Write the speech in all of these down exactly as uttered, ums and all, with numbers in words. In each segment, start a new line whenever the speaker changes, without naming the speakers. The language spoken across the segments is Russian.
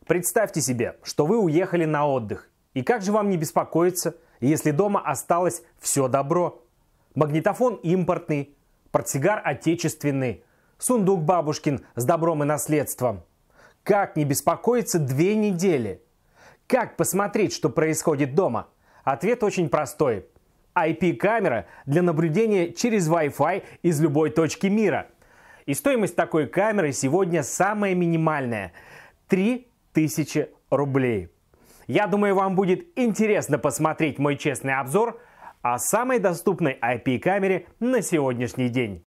Представьте себе, что вы уехали на отдых. И как же вам не беспокоиться, если дома осталось все добро? Магнитофон импортный, портсигар отечественный, сундук бабушкин с добром и наследством. Как не беспокоиться две недели? Как посмотреть, что происходит дома? Ответ очень простой. ай пи-камера для наблюдения через Wi-Fi из любой точки мира. И стоимость такой камеры сегодня самая минимальная – три тысячи рублей. Я думаю, вам будет интересно посмотреть мой честный обзор о самой доступной ай пи-камере на сегодняшний день.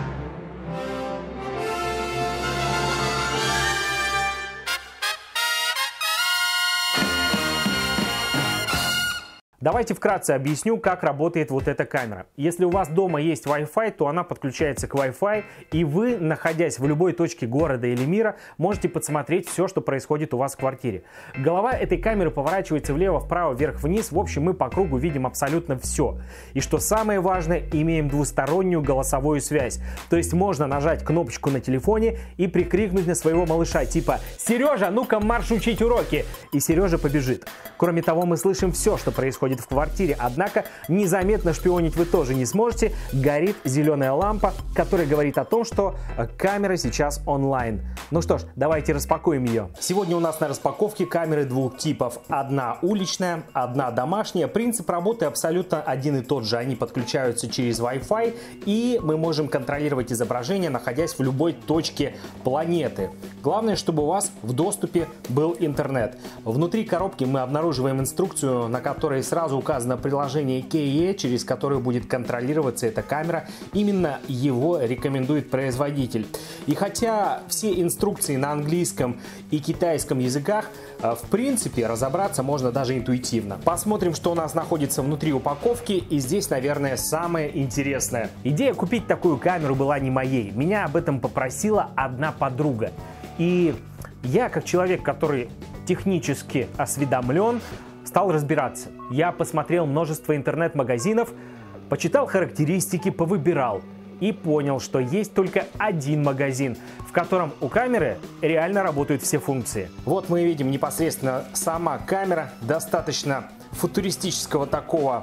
Давайте вкратце объясню, как работает вот эта камера. Если у вас дома есть Wi-Fi, то она подключается к Wi-Fi, и вы, находясь в любой точке города или мира, можете подсмотреть все, что происходит у вас в квартире. Голова этой камеры поворачивается влево, вправо, вверх, вниз. В общем, мы по кругу видим абсолютно все. И что самое важное, имеем двустороннюю голосовую связь. То есть можно нажать кнопочку на телефоне и прикрикнуть на своего малыша, типа «Сережа, ну-ка марш учить уроки!» И Сережа побежит. Кроме того, мы слышим все, что происходит в квартире, однако незаметно шпионить вы тоже не сможете. Горит зеленая лампа, которая говорит о том, что камера сейчас онлайн. Ну что ж, давайте распакуем ее. Сегодня у нас на распаковке камеры двух типов. Одна уличная, одна домашняя. Принцип работы абсолютно один и тот же. Они подключаются через Wi-Fi, и мы можем контролировать изображение, находясь в любой точке планеты. Главное, чтобы у вас в доступе был интернет. Внутри коробки мы обнаруживаем инструкцию, на которой сразу Сразу указано приложение кей и, через которое будет контролироваться эта камера. Именно его рекомендует производитель. И хотя все инструкции на английском и китайском языках, в принципе, разобраться можно даже интуитивно. Посмотрим, что у нас находится внутри упаковки. И здесь, наверное, самое интересное. Идея купить такую камеру была не моей. Меня об этом попросила одна подруга. И я, как человек, который технически осведомлен, стал разбираться. Я посмотрел множество интернет-магазинов, почитал характеристики, повыбирал и понял, что есть только один магазин, в котором у камеры реально работают все функции. Вот мы видим непосредственно сама камера, достаточно футуристического такого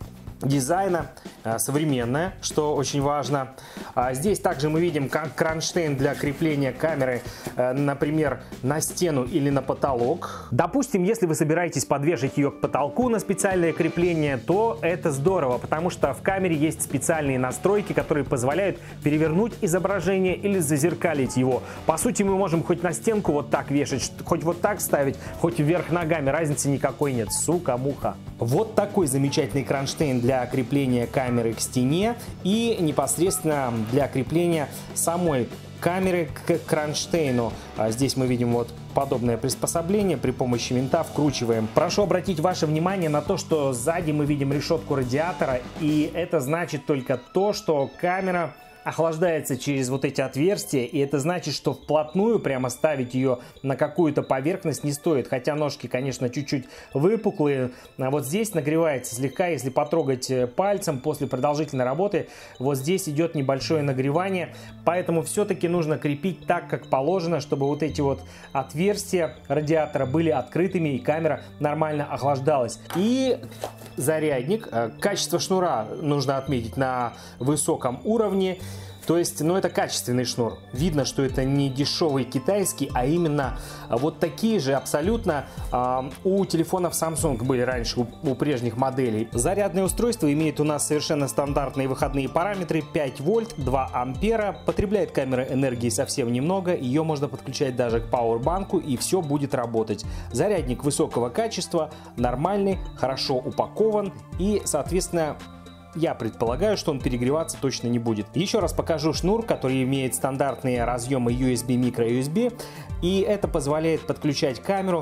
дизайна, современная, что очень важно. Здесь также мы видим кронштейн для крепления камеры, например, на стену или на потолок. Допустим, если вы собираетесь подвешать ее к потолку на специальное крепление, то это здорово, потому что в камере есть специальные настройки, которые позволяют перевернуть изображение или зазеркалить его. По сути, мы можем хоть на стенку вот так вешать, хоть вот так ставить, хоть вверх ногами, разницы никакой нет. Сука-муха. Вот такой замечательный кронштейн для крепления камеры к стене и непосредственно для крепления самой камеры к кронштейну. Здесь мы видим вот подобное приспособление, при помощи винта вкручиваем. Прошу обратить ваше внимание на то, что сзади мы видим решетку радиатора, и это значит только то, что камера охлаждается через вот эти отверстия, и это значит, что вплотную прямо ставить ее на какую-то поверхность не стоит, хотя ножки, конечно, чуть-чуть выпуклые. А вот здесь нагревается слегка, если потрогать пальцем после продолжительной работы, вот здесь идет небольшое нагревание, поэтому все-таки нужно крепить так, как положено, чтобы вот эти вот отверстия радиатора были открытыми и камера нормально охлаждалась. И зарядник, качество шнура нужно отметить на высоком уровне. То есть, ну, это качественный шнур. Видно, что это не дешевый китайский, а именно вот такие же абсолютно э, у телефонов Samsung были раньше, у, у прежних моделей. Зарядное устройство имеет у нас совершенно стандартные выходные параметры: пять вольт, два ампера. Потребляет камера энергии совсем немного, ее можно подключать даже к пауэрбанку, и все будет работать. Зарядник высокого качества, нормальный, хорошо упакован и, соответственно, я предполагаю, что он перегреваться точно не будет. Еще раз покажу шнур, который имеет стандартные разъемы ю эс би, микро-ю эс би. И это позволяет подключать камеру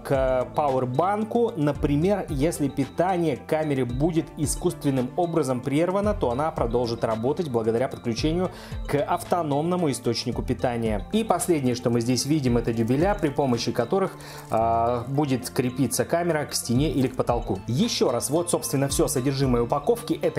к пауэрбанку. Например, если питание к камере будет искусственным образом прервано, то она продолжит работать благодаря подключению к автономному источнику питания. И последнее, что мы здесь видим, это дюбеля, при помощи которых э, будет крепиться камера к стене или к потолку. Еще раз, вот, собственно, все содержимое упаковки. Это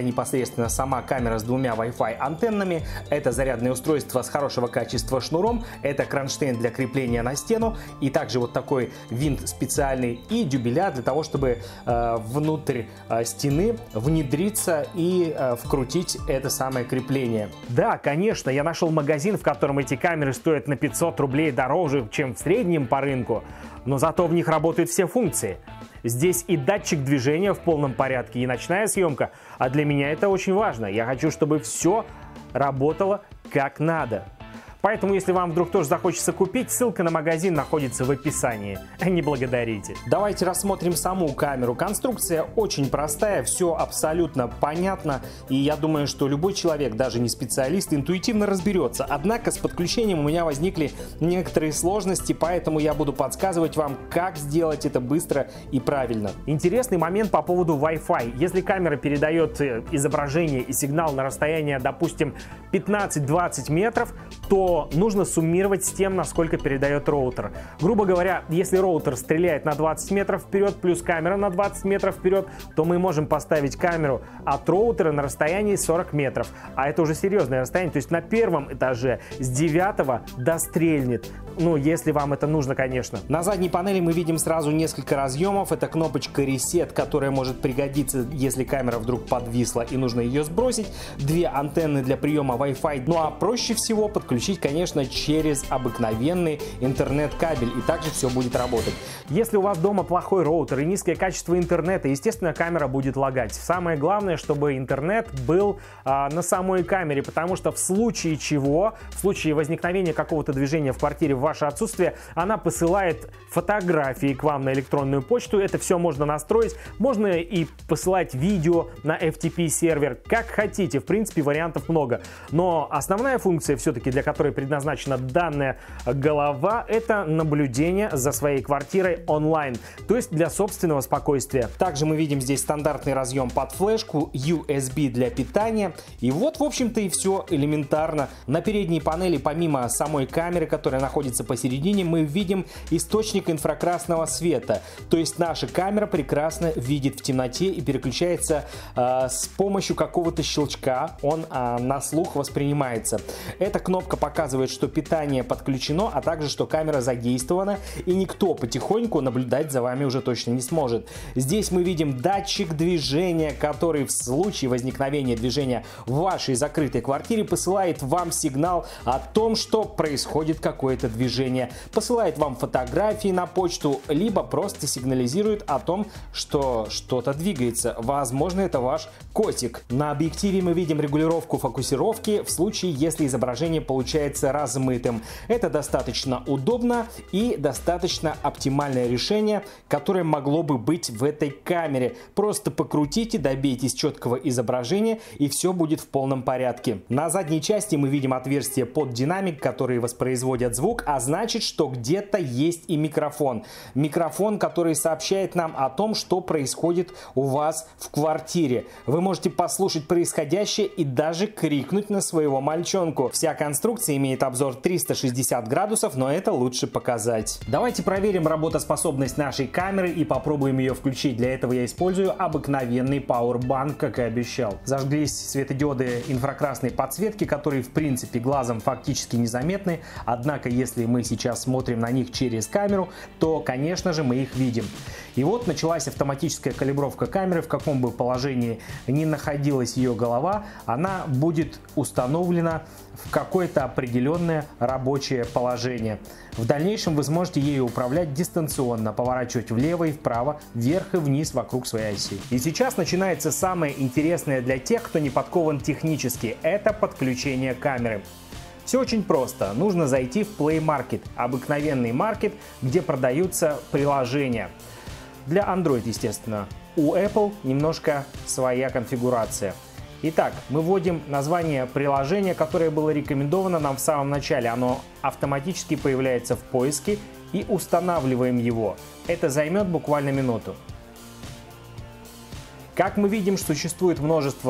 непосредственно сама камера с двумя Wi-Fi антеннами, это зарядное устройство с хорошего качества шнуром, это кронштейн для крепления на стену и также вот такой винт специальный и дюбеля для того, чтобы э, внутрь э, стены внедриться и э, вкрутить это самое крепление. Да, конечно, я нашел магазин, в котором эти камеры стоят на пятьсот рублей дороже, чем в среднем по рынку, но зато в них работают все функции. Здесь и датчик движения в полном порядке, и ночная съемка, а для меня это очень важно. Я хочу, чтобы все работало как надо. Поэтому, если вам вдруг тоже захочется купить, ссылка на магазин находится в описании. Не благодарите. Давайте рассмотрим саму камеру. Конструкция очень простая, все абсолютно понятно. И я думаю, что любой человек, даже не специалист, интуитивно разберется. Однако с подключением у меня возникли некоторые сложности, поэтому я буду подсказывать вам, как сделать это быстро и правильно. Интересный момент по поводу Wi-Fi. Если камера передает изображение и сигнал на расстояние, допустим, пятнадцать-двадцать метров, то нужно суммировать с тем, насколько передает роутер. Грубо говоря, если роутер стреляет на двадцать метров вперед, плюс камера на двадцать метров вперед, то мы можем поставить камеру от роутера на расстоянии сорок метров. А это уже серьезное расстояние, то есть на первом этаже с девятого дострельнет. Ну, если вам это нужно, конечно. На задней панели мы видим сразу несколько разъемов. Это кнопочка Reset, которая может пригодиться, если камера вдруг подвисла и нужно ее сбросить. Две антенны для приема Wi-Fi. Ну а проще всего подключить, конечно, через обыкновенный интернет-кабель. И также все будет работать. Если у вас дома плохой роутер и низкое качество интернета, естественно, камера будет лагать. Самое главное, чтобы интернет был а, на самой камере, потому что в случае чего, в случае возникновения какого-то движения в квартире в ваше отсутствие, она посылает фотографии к вам на электронную почту. Это все можно настроить. Можно и посылать видео на эф ти пи сервер, как хотите. В принципе, вариантов много. Но основная функция, все-таки, для которой предназначена данная голова, это наблюдение за своей квартирой онлайн, то есть для собственного спокойствия. Также мы видим здесь стандартный разъем под флешку, ю эс би для питания. И вот, в общем-то, и все элементарно. На передней панели, помимо самой камеры, которая находится посередине, мы видим источник инфракрасного света. То есть наша камера прекрасно видит в темноте и переключается э, с помощью какого-то щелчка. Он э, на слух воспринимается. Эта кнопка показывает, что питание подключено, а также, что камера задействована, и никто потихоньку наблюдать за вами уже точно не сможет. Здесь мы видим датчик движения, который в случае возникновения движения в вашей закрытой квартире посылает вам сигнал о том, что происходит какое-то движение. Посылает вам фотографии на почту, либо просто сигнализирует о том, что что-то двигается. Возможно, это ваш котик. На объективе мы видим регулировку фокусировки в случае, если изображение получается размытым. Это достаточно удобно и достаточно оптимальное решение, которое могло бы быть в этой камере. Просто покрутите, добейтесь четкого изображения, и все будет в полном порядке. На задней части мы видим отверстие под динамик, которые воспроизводят звук, а значит, что где-то есть и микрофон. Микрофон, который сообщает нам о том, что происходит у вас в квартире. Вы можете послушать происходящее и даже крикнуть на своего мальчонку. Вся конструкция имеет обзор триста шестьдесят градусов, но это лучше показать. Давайте проверим работоспособность нашей камеры и попробуем ее включить. Для этого я использую обыкновенный Powerbank, как и обещал. Зажглись светодиоды инфракрасной подсветки, которые в принципе глазом фактически незаметны, однако если мы сейчас смотрим на них через камеру, то, конечно же, мы их видим. И вот началась автоматическая калибровка камеры. В каком бы положении ни находилась ее голова, она будет установлена в какое-то определенное рабочее положение. В дальнейшем вы сможете ею управлять дистанционно, поворачивать влево и вправо, вверх и вниз вокруг своей оси. И сейчас начинается самое интересное для тех, кто не подкован технически. Это подключение камеры. Все очень просто. Нужно зайти в Play Market, обыкновенный маркет, где продаются приложения. Для Android, естественно. У Apple немножко своя конфигурация. Итак, мы вводим название приложения, которое было рекомендовано нам в самом начале. Оно автоматически появляется в поиске, и устанавливаем его. Это займет буквально минуту. Как мы видим, существует множество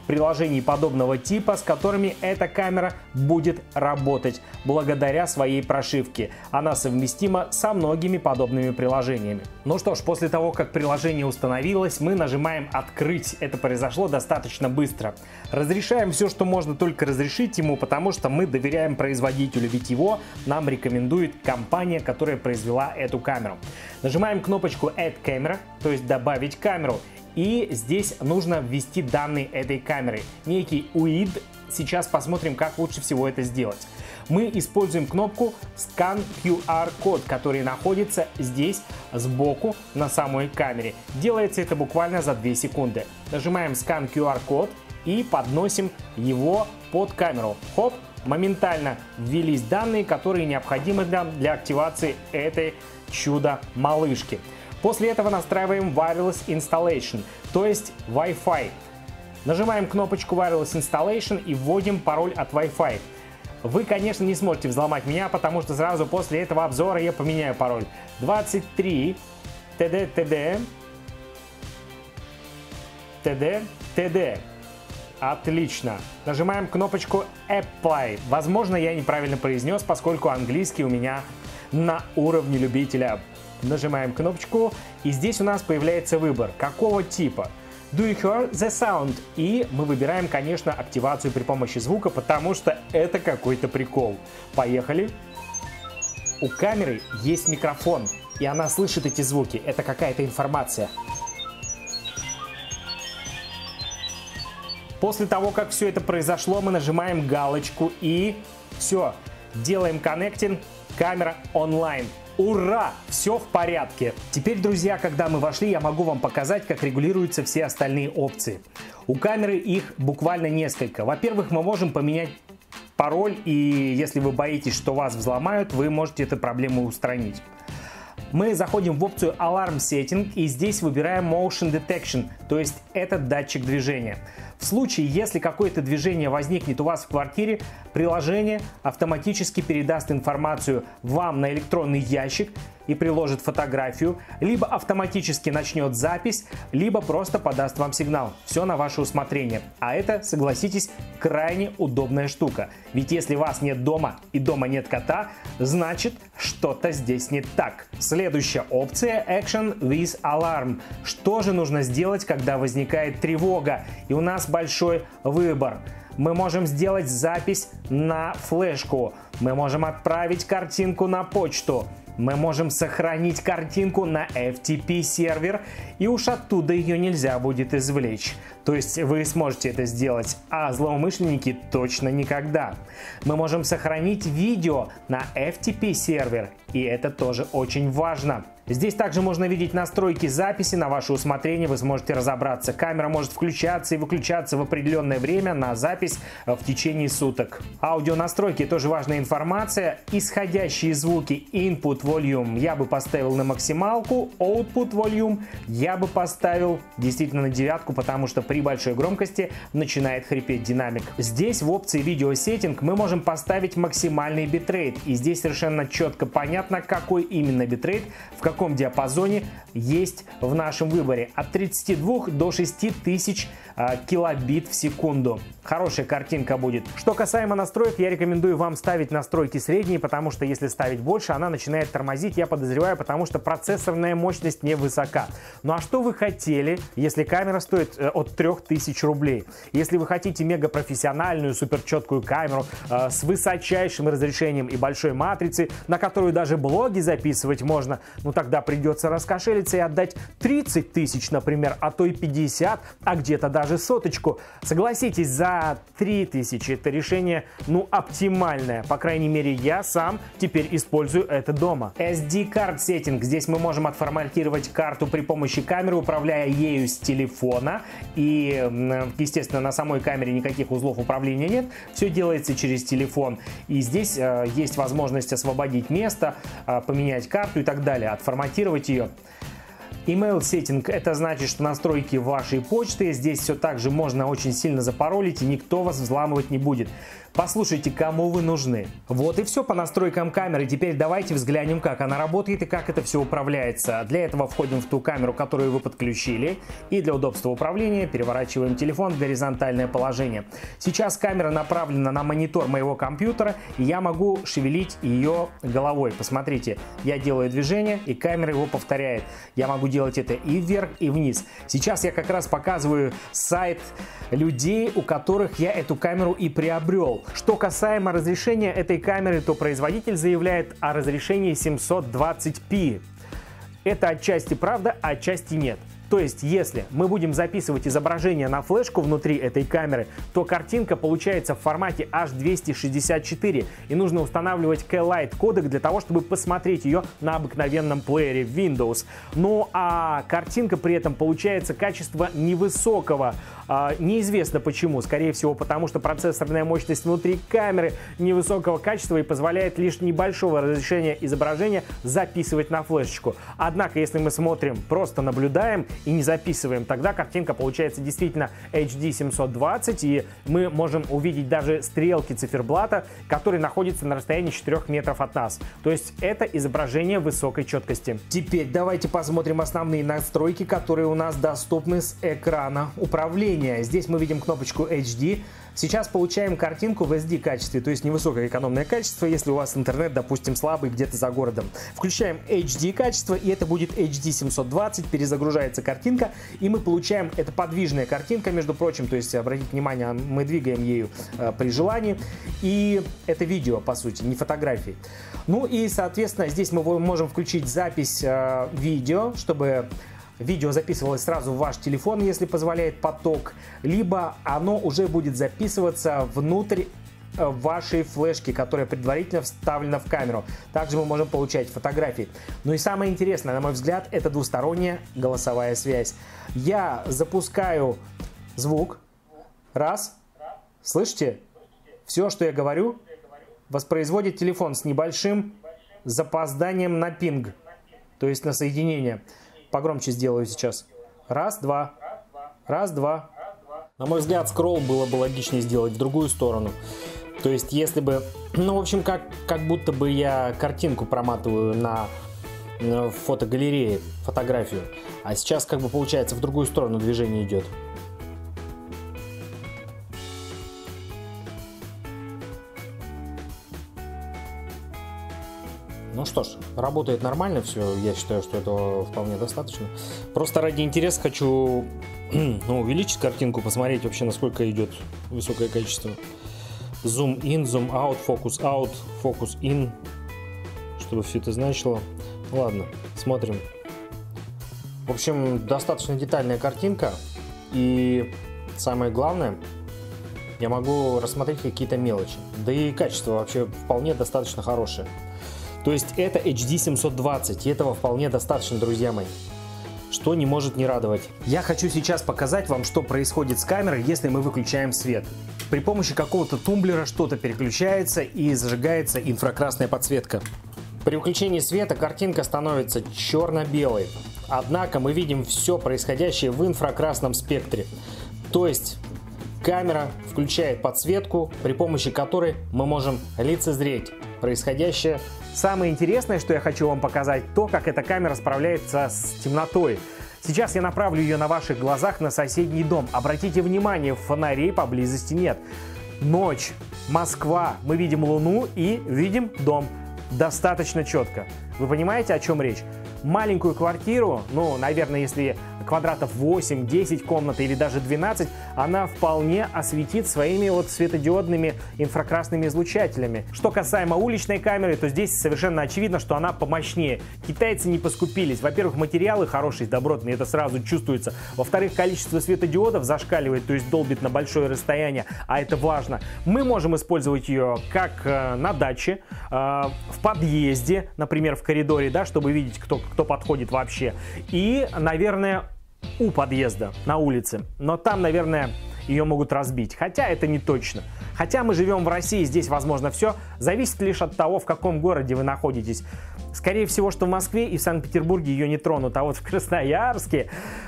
приложений подобного типа, с которыми эта камера будет работать благодаря своей прошивке. Она совместима со многими подобными приложениями. Ну что ж, после того, как приложение установилось, мы нажимаем «Открыть». Это произошло достаточно быстро. Разрешаем все, что можно только разрешить ему, потому что мы доверяем производителю, ведь его нам рекомендует компания, которая произвела эту камеру. Нажимаем кнопочку Add Camera, то есть добавить камеру. И здесь нужно ввести данные этой камеры, некий ю ай ди. Сейчас посмотрим, как лучше всего это сделать. Мы используем кнопку Scan ку ар код, который находится здесь сбоку на самой камере. Делается это буквально за две секунды. Нажимаем Scan ку ар код и подносим его под камеру. Хоп! Моментально ввелись данные, которые необходимы для, для активации этой чудо-малышки. После этого настраиваем Wireless Installation, то есть Wi-Fi. Нажимаем кнопочку Wireless Installation и вводим пароль от Wi-Fi. Вы, конечно, не сможете взломать меня, потому что сразу после этого обзора я поменяю пароль. двадцать три тэ дэ тэ дэ тэ дэ тэ дэ. Отлично. Нажимаем кнопочку Apply. Возможно, я неправильно произнес, поскольку английский у меня на уровне любителя. Нажимаем кнопочку, и здесь у нас появляется выбор, какого типа. Do you hear the sound? И мы выбираем, конечно, активацию при помощи звука, потому что это какой-то прикол. Поехали. У камеры есть микрофон, и она слышит эти звуки. Это какая-то информация. После того, как все это произошло, мы нажимаем галочку и все. Делаем коннектинг, камера онлайн. Ура! Все в порядке. Теперь, друзья, когда мы вошли, я могу вам показать, как регулируются все остальные опции. У камеры их буквально несколько. Во-первых, мы можем поменять пароль, и если вы боитесь, что вас взломают, вы можете эту проблему устранить. Мы заходим в опцию Alarm Setting и здесь выбираем Motion Detection, то есть это датчик движения. В случае, если какое-то движение возникнет у вас в квартире, приложение автоматически передаст информацию вам на электронный ящик и приложит фотографию, либо автоматически начнет запись, либо просто подаст вам сигнал. Все на ваше усмотрение. А это, согласитесь, крайне удобная штука. Ведь если вас нет дома и дома нет кота, значит что-то здесь не так. Следующая опция Action with Alarm. Что же нужно сделать, когда возникает тревога? И у нас большой выбор. Мы можем сделать запись на флешку. Мы можем отправить картинку на почту. Мы можем сохранить картинку на эф ти пи сервер, и уж оттуда ее нельзя будет извлечь. То есть вы сможете это сделать, а злоумышленники точно никогда. Мы можем сохранить видео на эф ти пи сервер, и это тоже очень важно. Здесь также можно видеть настройки записи на ваше усмотрение, вы сможете разобраться. Камера может включаться и выключаться в определенное время на запись в течение суток. Аудио настройки тоже важная информация. Исходящие звуки Input Volume я бы поставил на максималку, Output Volume я бы поставил действительно на девятку, потому что при большой громкости начинает хрипеть динамик. Здесь в опции Video Setting мы можем поставить максимальный битрейт, и здесь совершенно четко понятно, какой именно битрейт, в каком В каком диапазоне есть в нашем выборе от тридцати двух до шести тысяч э, килобит в секунду. Хорошая картинка будет. Что касаемо настроек, я рекомендую вам ставить настройки средние, потому что если ставить больше, она начинает тормозить, я подозреваю, потому что процессорная мощность невысока. Ну а что вы хотели, если камера стоит э, от трёх тысяч рублей? Если вы хотите мегапрофессиональную, суперчеткую камеру э, с высочайшим разрешением и большой матрицей, на которую даже блоги записывать можно, ну так Тогда придется раскошелиться и отдать тридцать тысяч, например, а то и пятьдесят, а где-то даже соточку. Согласитесь, за три тысячи это решение, ну, оптимальное. По крайней мере, я сам теперь использую это дома. эс ди-Card Setting. Здесь мы можем отформатировать карту при помощи камеры, управляя ею с телефона. И, естественно, на самой камере никаких узлов управления нет. Все делается через телефон. И здесь э, есть возможность освободить место, э, поменять карту и так далее. Форматировать ее. Email Setting — это значит, что настройки вашей почты. Здесь все так же можно очень сильно запаролить, и никто вас взламывать не будет. Послушайте, кому вы нужны. Вот и все по настройкам камеры. Теперь давайте взглянем, как она работает и как это все управляется. Для этого входим в ту камеру, которую вы подключили, и для удобства управления переворачиваем телефон в горизонтальное положение. Сейчас камера направлена на монитор моего компьютера, и я могу шевелить ее головой. Посмотрите, я делаю движение, и камера его повторяет. Я могу делать это и вверх, и вниз. Сейчас я как раз показываю сайт людей, у которых я эту камеру и приобрел. Что касаемо разрешения этой камеры, то производитель заявляет о разрешении семьсот двадцать пи. Это отчасти правда, а отчасти нет. То есть, если мы будем записывать изображение на флешку внутри этой камеры, то картинка получается в формате эйч двести шестьдесят четыре, и нужно устанавливать K-Lite кодек для того, чтобы посмотреть ее на обыкновенном плеере Windows. Ну а картинка при этом получается качества невысокого. А, неизвестно почему. Скорее всего, потому что процессорная мощность внутри камеры невысокого качества и позволяет лишь небольшого разрешения изображения записывать на флешечку. Однако, если мы смотрим, просто наблюдаем и не записываем, тогда картинка получается действительно эйч ди семьсот двадцать, и мы можем увидеть даже стрелки циферблата, которые находятся на расстоянии четырёх метров от нас. То есть это изображение высокой четкости. Теперь давайте посмотрим основные настройки, которые у нас доступны с экрана управления. Здесь мы видим кнопочку эйч ди. Сейчас получаем картинку в эс ди качестве, то есть невысокое экономное качество, если у вас интернет, допустим, слабый где-то за городом. Включаем эйч ди качество, и это будет эйч ди семьсот двадцать, перезагружается картинка, и мы получаем, это подвижная картинка, между прочим, то есть, обратите внимание, мы двигаем ею э, при желании, и это видео, по сути, не фотографии. Ну и, соответственно, здесь мы можем включить запись э, видео, чтобы видео записывалось сразу в ваш телефон, если позволяет поток, либо оно уже будет записываться внутрь вашей флешки, которая предварительно вставлена в камеру. Также мы можем получать фотографии. Ну и самое интересное, на мой взгляд, это двусторонняя голосовая связь. Я запускаю звук. Раз. Слышите? Все, что я говорю, воспроизводит телефон с небольшим запозданием на пинг, то есть на соединение. Погромче сделаю сейчас. Раз, два. Раз, два. На мой взгляд, скролл было бы логичнее сделать в другую сторону. То есть, если бы... Ну, в общем, как, как будто бы я картинку проматываю на, на фотогалерее, фотографию. А сейчас, как бы, получается, в другую сторону движение идет. Ну что ж, работает нормально все, я считаю, что этого вполне достаточно. Просто ради интереса хочу ну, увеличить картинку, посмотреть вообще, насколько идет высокое качество. Zoom in, zoom out, focus out, focus in, чтобы все это значило. Ладно, смотрим. В общем, достаточно детальная картинка, и самое главное, я могу рассмотреть какие-то мелочи. Да и качество вообще вполне достаточно хорошее. То есть это эйч ди семьсот двадцать, и этого вполне достаточно, друзья мои. Что не может не радовать. Я хочу сейчас показать вам, что происходит с камерой, если мы выключаем свет. При помощи какого-то тумблера что-то переключается и зажигается инфракрасная подсветка. При выключении света картинка становится черно-белой. Однако мы видим все происходящее в инфракрасном спектре. То есть камера включает подсветку, при помощи которой мы можем лицезреть происходящее. Самое интересное, что я хочу вам показать, то, как эта камера справляется с темнотой. Сейчас я направлю ее на ваших глазах на соседний дом. Обратите внимание, фонарей поблизости нет. Ночь, Москва, мы видим луну и видим дом. Достаточно четко. Вы понимаете, о чем речь? Маленькую квартиру, ну, наверное, если квадратов восемь-десять комнат или даже двенадцать, она вполне осветит своими вот светодиодными инфракрасными излучателями. Что касаемо уличной камеры, то здесь совершенно очевидно, что она помощнее. Китайцы не поскупились. Во-первых, материалы хорошие, добротные, это сразу чувствуется. Во-вторых, количество светодиодов зашкаливает, то есть долбит на большое расстояние, а это важно. Мы можем использовать ее как э, на даче, э, в подъезде, например, в коридоре, да, чтобы видеть, кто, кто подходит вообще. И, наверное, у подъезда, на улице. Но там, наверное, ее могут разбить. Хотя это не точно. Хотя мы живем в России, здесь возможно все. Зависит лишь от того, в каком городе вы находитесь. Скорее всего, что в Москве и в Санкт-Петербурге ее не тронут. А вот в Красноярске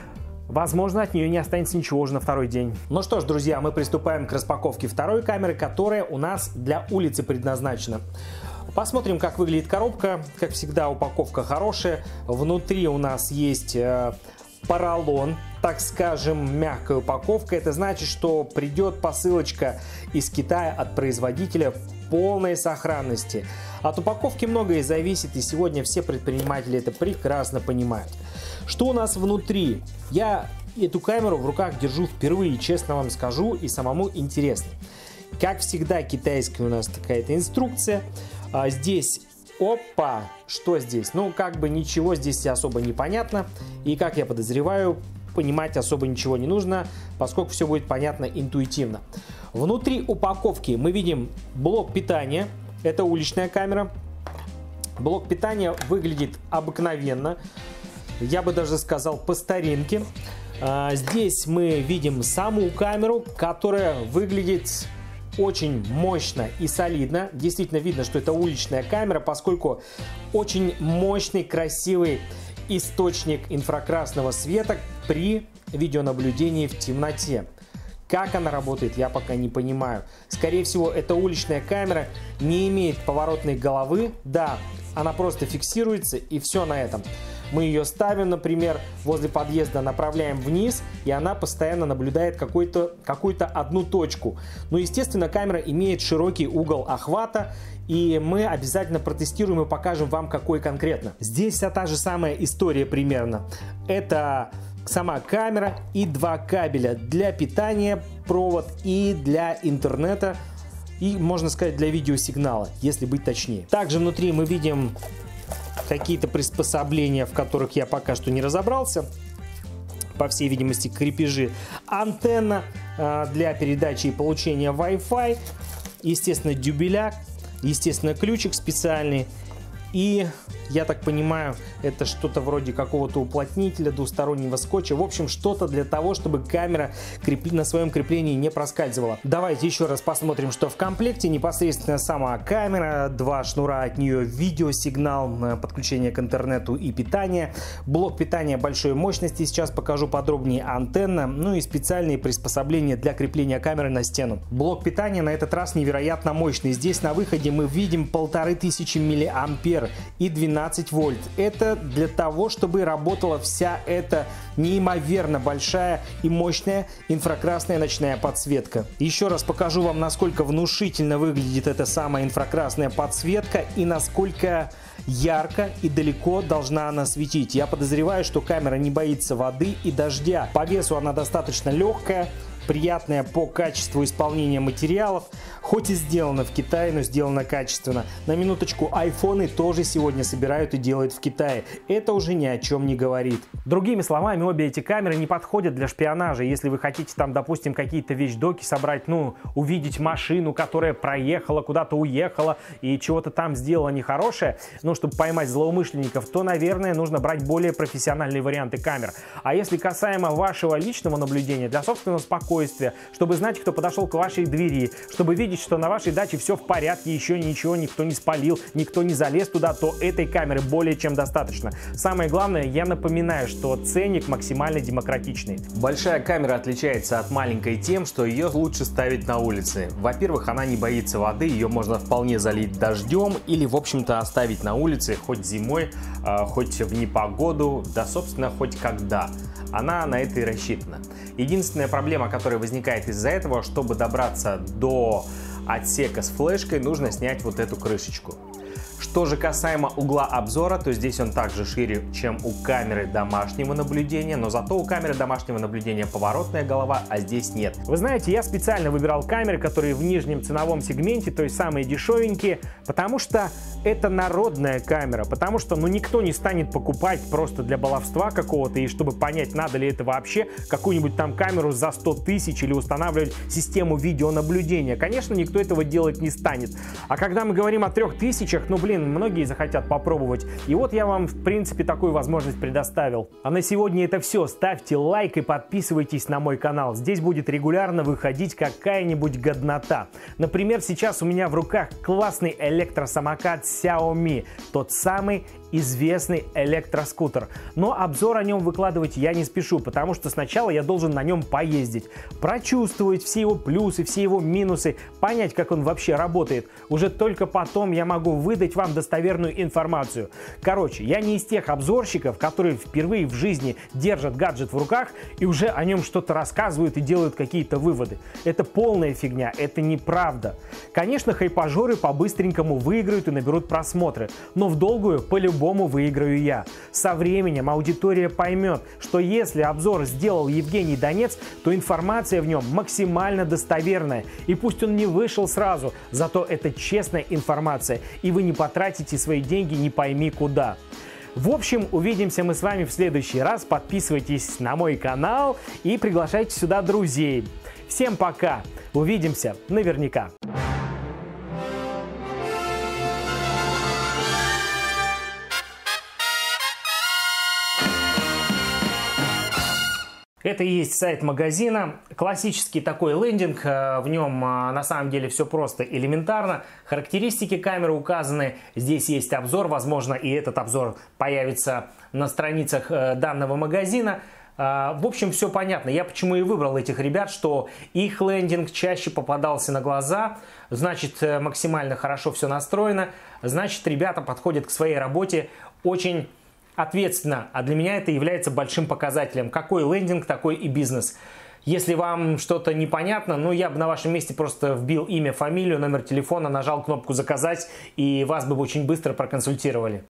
возможно, от нее не останется ничего уже на второй день. Ну что ж, друзья, мы приступаем к распаковке второй камеры, которая у нас для улицы предназначена. Посмотрим, как выглядит коробка. Как всегда, упаковка хорошая. Внутри у нас есть э, поролон, так скажем, мягкая упаковка. Это значит, что придет посылочка из Китая от производителя в полной сохранности. От упаковки многое зависит, и сегодня все предприниматели это прекрасно понимают. Что у нас внутри? Я эту камеру в руках держу впервые, честно вам скажу, и самому интересно. Как всегда, китайская у нас такая-то инструкция. А здесь, опа, что здесь? Ну, как бы ничего здесь особо не понятно. И, как я подозреваю, понимать особо ничего не нужно, поскольку все будет понятно интуитивно. Внутри упаковки мы видим блок питания. Это уличная камера. Блок питания выглядит обыкновенно. Я бы даже сказал по старинке. А, здесь мы видим саму камеру, которая выглядит очень мощно и солидно. Действительно видно, что это уличная камера, поскольку очень мощный, красивый источник инфракрасного света при видеонаблюдении в темноте. Как она работает, я пока не понимаю. Скорее всего, эта уличная камера не имеет поворотной головы. Да, она просто фиксируется, и все на этом. Мы ее ставим, например, возле подъезда, направляем вниз, и она постоянно наблюдает какую-то какую-то одну точку. Но, естественно, камера имеет широкий угол охвата, и мы обязательно протестируем и покажем вам, какой конкретно. Здесь вся та же самая история примерно. Это сама камера и два кабеля для питания, провод, и для интернета, и, можно сказать, для видеосигнала, если быть точнее. Также внутри мы видим какие-то приспособления, в которых я пока что не разобрался. По всей видимости, крепежи. Антенна э, для передачи и получения Wi-Fi. Естественно, дюбеляк. Естественно, ключик специальный. И, я так понимаю, это что-то вроде какого-то уплотнителя, двустороннего скотча. В общем, что-то для того, чтобы камера крепли... на своем креплении не проскальзывала. Давайте еще раз посмотрим, что в комплекте. Непосредственно сама камера, два шнура от нее, видеосигнал, подключение к интернету и питание. Блок питания большой мощности, сейчас покажу подробнее, антенна, ну и специальные приспособления для крепления камеры на стену. Блок питания на этот раз невероятно мощный. Здесь на выходе мы видим полторы тысячи миллиампер и двенадцать вольт. Это для того, чтобы работала вся эта неимоверно большая и мощная инфракрасная ночная подсветка. Еще раз покажу вам, насколько внушительно выглядит эта самая инфракрасная подсветка и насколько ярко и далеко должна она светить. Я подозреваю, что камера не боится воды и дождя. По весу она достаточно легкая, приятная по качеству исполнения материалов. Хоть и сделано в Китае, но сделано качественно. На минуточку, айфоны тоже сегодня собирают и делают в Китае. Это уже ни о чем не говорит. Другими словами, обе эти камеры не подходят для шпионажа. Если вы хотите там, допустим, какие-то вещдоки собрать, ну, увидеть машину, которая проехала, куда-то уехала и чего-то там сделала нехорошее, ну, чтобы поймать злоумышленников, то, наверное, нужно брать более профессиональные варианты камер. А если касаемо вашего личного наблюдения, для собственного спокойствия, чтобы знать, кто подошел к вашей двери, чтобы видеть, что на вашей даче все в порядке, еще ничего никто не спалил, никто не залез туда, то этой камеры более чем достаточно. Самое главное, я напоминаю, что ценник максимально демократичный. Большая камера отличается от маленькой тем, что ее лучше ставить на улице. Во-первых, она не боится воды, ее можно вполне залить дождем или, в общем-то, оставить на улице хоть зимой, хоть в непогоду, да, собственно, хоть когда. Она на это и рассчитана. Единственная проблема, которая возникает из-за этого, чтобы добраться до отсека с флешкой, нужно снять вот эту крышечку. Что же касаемо угла обзора, то здесь он также шире, чем у камеры домашнего наблюдения, но зато у камеры домашнего наблюдения поворотная голова, а здесь нет. Вы знаете, я специально выбирал камеры, которые в нижнем ценовом сегменте, то есть самые дешевенькие, потому что это народная камера, потому что ну никто не станет покупать просто для баловства какого-то, и чтобы понять, надо ли это вообще, какую-нибудь там камеру за сто тысяч или устанавливать систему видеонаблюдения. Конечно, никто этого делать не станет. А когда мы говорим о трех тысячах, ну блин, многие захотят попробовать. И вот я вам, в принципе, такую возможность предоставил. А на сегодня это все. Ставьте лайк и подписывайтесь на мой канал. Здесь будет регулярно выходить какая-нибудь годнота. Например, сейчас у меня в руках классный электросамокат Xiaomi. Тот самый известный электроскутер. Но обзор о нем выкладывать я не спешу, потому что сначала я должен на нем поездить, прочувствовать все его плюсы, все его минусы, понять, как он вообще работает. Уже только потом я могу выдать вам достоверную информацию. Короче, я не из тех обзорщиков, которые впервые в жизни держат гаджет в руках и уже о нем что-то рассказывают и делают какие-то выводы. Это полная фигня, это неправда. Конечно, хайпажоры по-быстренькому выиграют и наберут просмотры, но в долгую по-любому выиграю я. Со временем аудитория поймет, что если обзор сделал Евгений Донец, то информация в нем максимально достоверная. И пусть он не вышел сразу, зато это честная информация, и вы не потратите свои деньги не пойми куда. В общем, увидимся мы с вами в следующий раз. Подписывайтесь на мой канал и приглашайте сюда друзей. Всем пока! Увидимся наверняка! Это и есть сайт магазина, классический такой лендинг, в нем на самом деле все просто элементарно. Характеристики камеры указаны, здесь есть обзор, возможно и этот обзор появится на страницах данного магазина. В общем, все понятно. Я почему и выбрал этих ребят, что их лендинг чаще попадался на глаза, значит максимально хорошо все настроено, значит ребята подходят к своей работе очень ответственно, а для меня это является большим показателем. Какой лендинг, такой и бизнес. Если вам что-то непонятно, ну я бы на вашем месте просто вбил имя, фамилию, номер телефона, нажал кнопку «Заказать», и вас бы очень быстро проконсультировали.